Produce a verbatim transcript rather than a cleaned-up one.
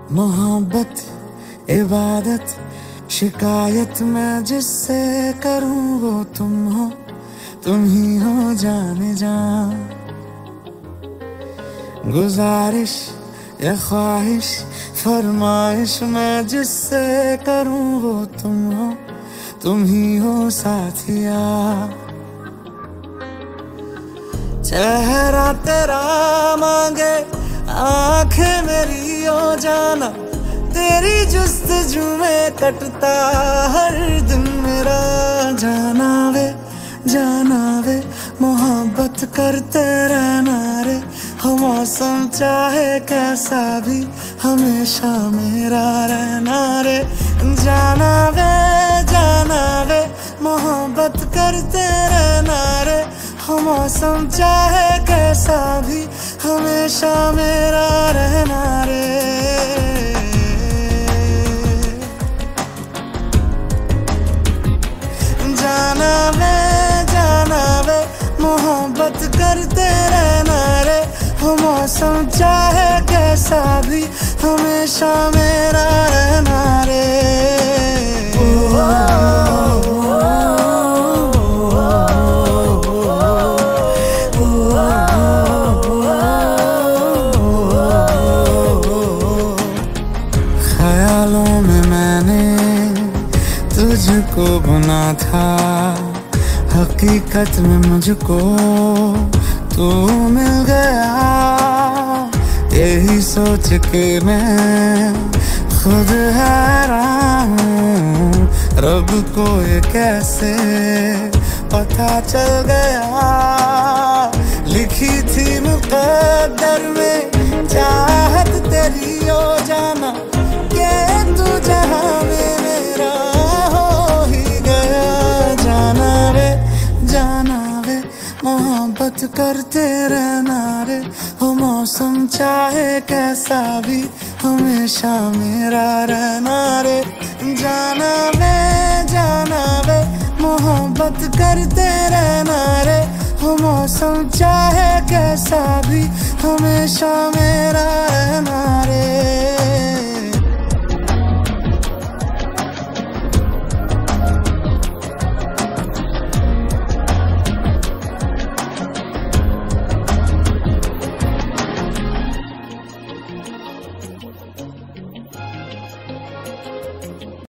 मोहब्बत इबादत शिकायत मैं जिससे करूं वो तुम हो, तुम ही हो जाने जान। गुजारिश या ख्वाहिश फरमाइश मैं जिससे करूं वो तुम हो, तुम ही हो साथिया। चेहरा तेरा मांगे आंखें मेरी हो जाना, तेरी जुस्तजू में कटता हर दिन मेरा। जाना वे जाना वे मोहब्बत करते रहना रे, हो मौसम चाहे कैसा भी हमेशा मेरा रहना रे। जाना वे जाना वे मोहब्बत करते रहना रे, हो मौसम चाहे कैसा भी हमेशा मेरा रहना रे। जाना वे जाना वे मोहब्बत करते रहना रे, हो मौसम चाहे कैसा भी हमेशा मेरा रहना रे। ओ, ख्यालों में मैंने तुझको बुना था, हकीकत में मुझको तू मिल गया। यही सोच के मैं खुद हैरान हूँ, रब को ये कैसे पता चल गया। लिखी थी मुकद्दर में चाहत तेरी हो जाना, के तू जहां में मेरा हो ही गया। जाना रे जाना रे मोहब्बत करते रहना रे, हो मौसम चाहे कैसा भी हमेशा मेरा रहना रे। जाना वे जाना वे मोहब्बत करते रहना रे, हो मौसम चाहे कैसा भी हमेशा मेरा रहना रे।